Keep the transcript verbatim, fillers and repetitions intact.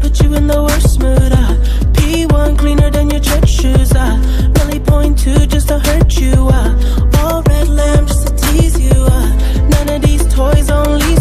put you in the worst mood. Ah, P one cleaner than your church shoes. Ah, Millie point two just to hurt you. Ah, all red lamb just to tease you. Ah, none of these toys on lease.